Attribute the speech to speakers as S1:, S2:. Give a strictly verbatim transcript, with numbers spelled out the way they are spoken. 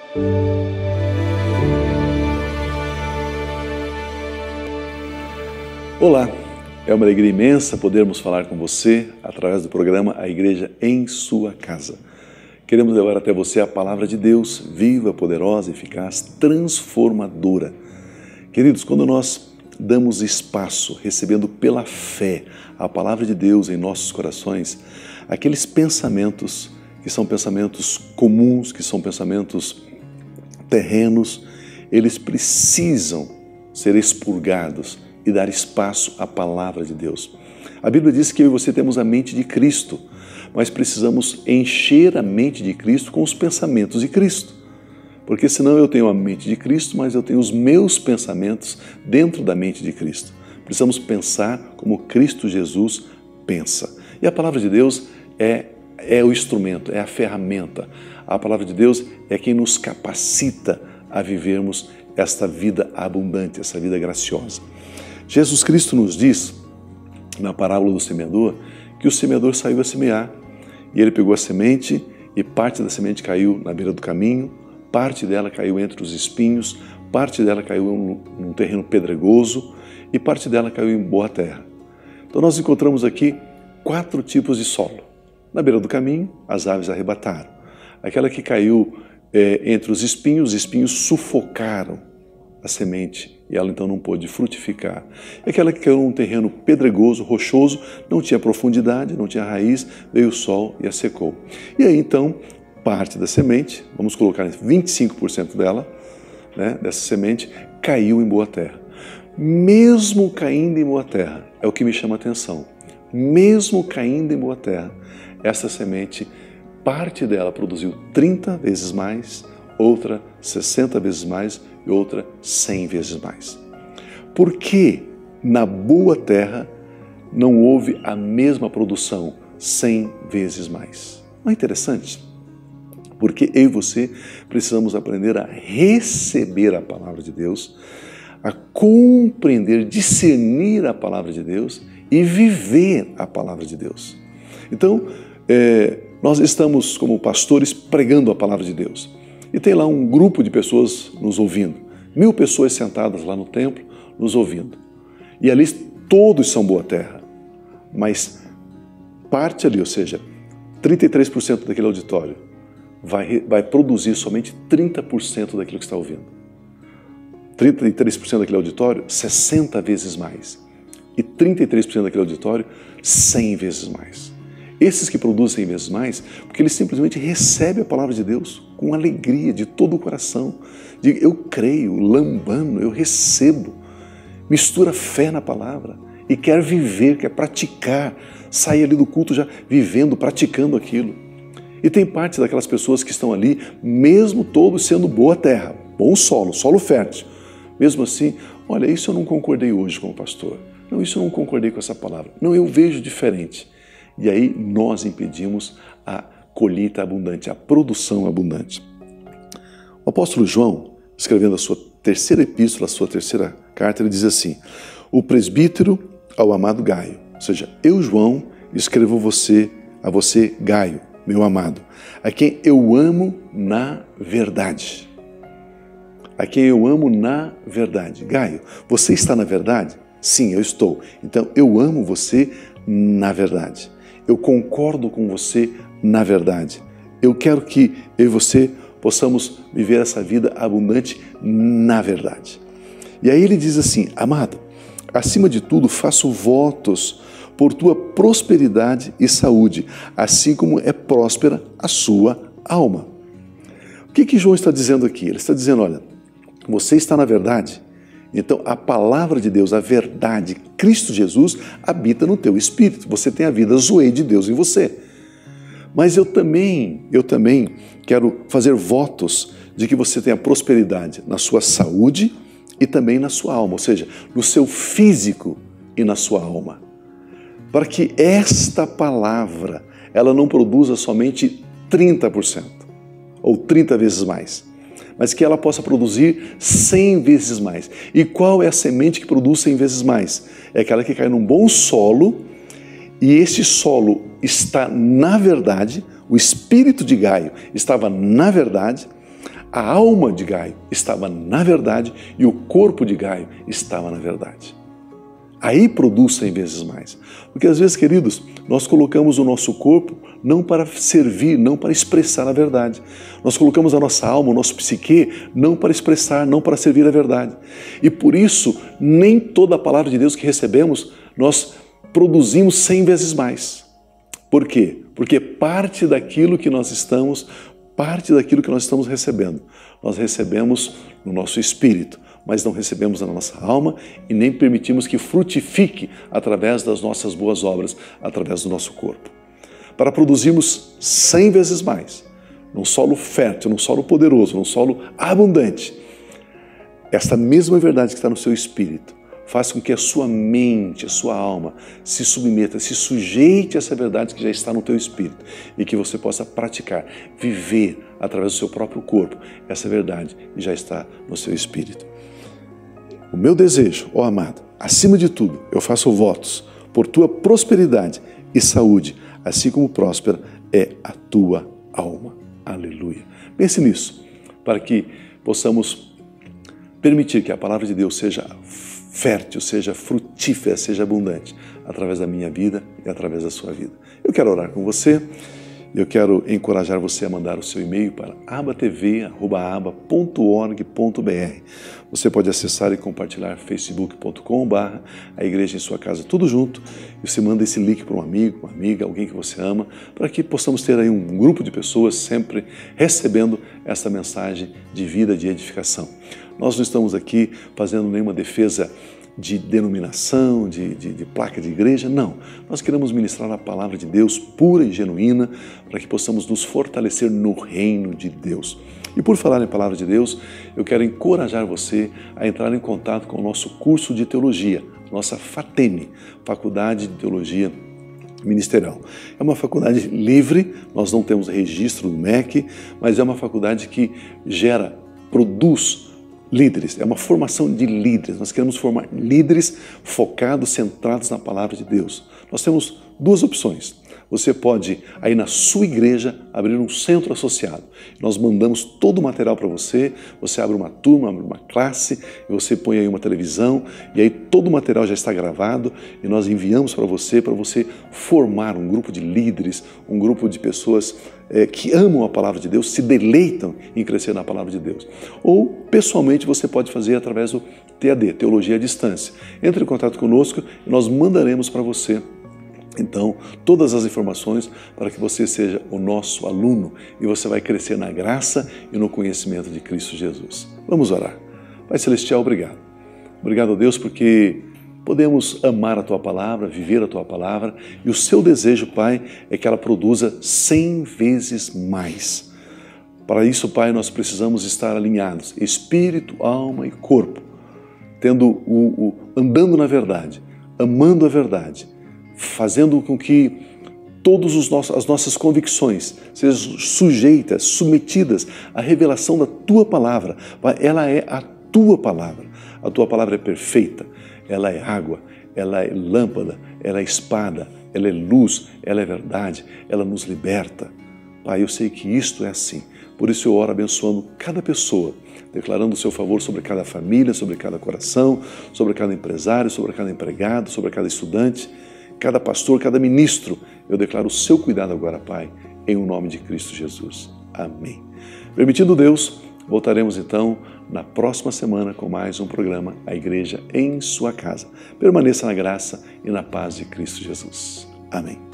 S1: Olá, é uma alegria imensa podermos falar com você através do programa A Igreja em Sua Casa. Queremos levar até você a palavra de Deus, viva, poderosa, eficaz, transformadora. Queridos, quando nós damos espaço, recebendo pela fé a palavra de Deus em nossos corações, aqueles pensamentos que são pensamentos comuns, que são pensamentos terrenos, eles precisam ser expurgados e dar espaço à palavra de Deus. A Bíblia diz que eu e você temos a mente de Cristo, mas precisamos encher a mente de Cristo com os pensamentos de Cristo. Porque senão eu tenho a mente de Cristo, mas eu tenho os meus pensamentos dentro da mente de Cristo. Precisamos pensar como Cristo Jesus pensa. E a palavra de Deus é, é o instrumento, é a ferramenta. A palavra de Deus é quem nos capacita a vivermos esta vida abundante, essa vida graciosa. Jesus Cristo nos diz, na parábola do semeador, que o semeador saiu a semear. E ele pegou a semente e parte da semente caiu na beira do caminho, parte dela caiu entre os espinhos, parte dela caiu num, num terreno pedregoso e parte dela caiu em boa terra. Então nós encontramos aqui quatro tipos de solo. Na beira do caminho, as aves arrebataram. Aquela que caiu é, entre os espinhos, os espinhos sufocaram a semente e ela então não pôde frutificar. E aquela que caiu num terreno pedregoso, rochoso, não tinha profundidade, não tinha raiz, veio o sol e a secou. E aí então, parte da semente, vamos colocar vinte e cinco por cento dela, né, dessa semente, caiu em boa terra. Mesmo caindo em boa terra, é o que me chama a atenção, mesmo caindo em boa terra, essa semente, parte dela produziu trinta vezes mais, outra sessenta vezes mais e outra cem vezes mais. Por que na boa terra não houve a mesma produção cem vezes mais? Não é interessante? Porque eu e você precisamos aprender a receber a palavra de Deus, a compreender, discernir a palavra de Deus e viver a palavra de Deus. Então, é, nós estamos como pastores pregando a palavra de Deus. E tem lá um grupo de pessoas nos ouvindo, mil pessoas sentadas lá no templo nos ouvindo. E ali todos são boa terra, mas parte ali, ou seja, trinta e três por cento daquele auditório vai, vai produzir somente trinta por cento daquilo que está ouvindo. trinta e três por cento daquele auditório, sessenta vezes mais. E trinta e três por cento daquele auditório, cem vezes mais. Esses que produzem cem vezes mais, porque eles simplesmente recebem a palavra de Deus com alegria de todo o coração. Diga, eu creio, lambano, eu recebo. Mistura fé na palavra e quer viver, quer praticar, sair ali do culto já vivendo, praticando aquilo. E tem parte daquelas pessoas que estão ali, mesmo todos sendo boa terra, bom solo, solo fértil. Mesmo assim, olha, isso eu não concordei hoje com o pastor. Não, isso eu não concordei com essa palavra. Não, eu vejo diferente. E aí nós impedimos a colheita abundante, a produção abundante. O apóstolo João, escrevendo a sua terceira epístola, a sua terceira carta, ele diz assim, o presbítero ao amado Gaio, ou seja, eu, João, escrevo você, a você, Gaio, meu amado, a quem eu amo na verdade. A quem eu amo na verdade. Gaio, você está na verdade? Sim, eu estou. Então, eu amo você na verdade. Eu concordo com você na verdade. Eu quero que eu e você possamos viver essa vida abundante na verdade. E aí ele diz assim, amado, acima de tudo faço votos por tua prosperidade e saúde, assim como é próspera a sua alma. O que que João está dizendo aqui? Ele está dizendo, olha, você está na verdade, então a palavra de Deus, a verdade, Cristo Jesus, habita no teu espírito. Você tem a vida zoe de Deus em você. Mas eu também, eu também quero fazer votos de que você tenha prosperidade na sua saúde e também na sua alma, ou seja, no seu físico e na sua alma. Para que esta palavra, ela não produza somente trinta por cento ou trinta vezes mais, mas que ela possa produzir cem vezes mais. E qual é a semente que produz cem vezes mais? É aquela que cai num bom solo, e esse solo está na verdade, o espírito de Gaio estava na verdade, A alma de Gaio estava na verdade e o corpo de Gaio estava na verdade. Aí produz cem vezes mais. Porque às vezes, queridos, nós colocamos o nosso corpo não para servir, não para expressar a verdade. Nós colocamos a nossa alma, o nosso psique, não para expressar, não para servir a verdade. E por isso, nem toda a palavra de Deus que recebemos, nós produzimos cem vezes mais. Por quê? Porque parte daquilo que nós estamos, parte daquilo que nós estamos recebendo, nós recebemos no nosso espírito, mas não recebemos na nossa alma e nem permitimos que frutifique através das nossas boas obras, através do nosso corpo. Para produzirmos cem vezes mais, num solo fértil, num solo poderoso, num solo abundante, esta mesma verdade que está no seu espírito faz com que a sua mente, a sua alma se submeta, se sujeite a essa verdade que já está no teu espírito e que você possa praticar, viver através do seu próprio corpo essa verdade que já está no seu espírito. O meu desejo, ó amado, acima de tudo, eu faço votos por tua prosperidade e saúde, assim como próspera é a tua alma. Aleluia. Pense nisso, para que possamos permitir que a palavra de Deus seja fértil, seja frutífera, seja abundante, através da minha vida e através da sua vida. Eu quero orar com você. Eu quero encorajar você a mandar o seu e-mail para abatv arroba aba ponto org ponto br. Você pode acessar e compartilhar facebook ponto com barra a igreja em sua casa, tudo junto, e você manda esse link para um amigo, uma amiga, alguém que você ama, para que possamos ter aí um grupo de pessoas sempre recebendo essa mensagem de vida, de edificação. Nós não estamos aqui fazendo nenhuma defesa de denominação, de, de, de placa de igreja, não. Nós queremos ministrar a palavra de Deus pura e genuína para que possamos nos fortalecer no reino de Deus. E por falar em palavra de Deus, eu quero encorajar você a entrar em contato com o nosso curso de teologia, nossa FATEM, Faculdade de Teologia Ministerial. É uma faculdade livre, nós não temos registro no M E C, mas é uma faculdade que gera, produz líderes, é uma formação de líderes. Nós queremos formar líderes focados, centrados na palavra de Deus. Nós temos duas opções. Você pode, aí na sua igreja, abrir um centro associado. Nós mandamos todo o material para você, você abre uma turma, abre uma classe, e você põe aí uma televisão, e aí todo o material já está gravado, e nós enviamos para você, para você formar um grupo de líderes, um grupo de pessoas é, que amam a palavra de Deus, se deleitam em crescer na palavra de Deus. Ou, pessoalmente, você pode fazer através do T A D, Teologia à Distância. Entre em contato conosco e nós mandaremos para você então, todas as informações para que você seja o nosso aluno e você vai crescer na graça e no conhecimento de Cristo Jesus. Vamos orar. Pai Celestial, obrigado. Obrigado a Deus porque podemos amar a Tua Palavra, viver a Tua Palavra e o Seu desejo, Pai, é que ela produza cem vezes mais. Para isso, Pai, nós precisamos estar alinhados, espírito, alma e corpo, tendo o, o, andando na verdade, amando a verdade, fazendo com que todas as nossas convicções sejam sujeitas, submetidas à revelação da Tua Palavra. Ela é a Tua Palavra. A Tua Palavra é perfeita. Ela é água, ela é lâmpada, ela é espada, ela é luz, ela é verdade, ela nos liberta. Pai, eu sei que isto é assim. Por isso eu oro abençoando cada pessoa, declarando o Seu favor sobre cada família, sobre cada coração, sobre cada empresário, sobre cada empregado, sobre cada estudante, cada pastor, cada ministro. Eu declaro o Seu cuidado agora, Pai, em o nome de Cristo Jesus. Amém. Permitindo Deus, voltaremos então na próxima semana com mais um programa A Igreja em Sua Casa. Permaneça na graça e na paz de Cristo Jesus. Amém.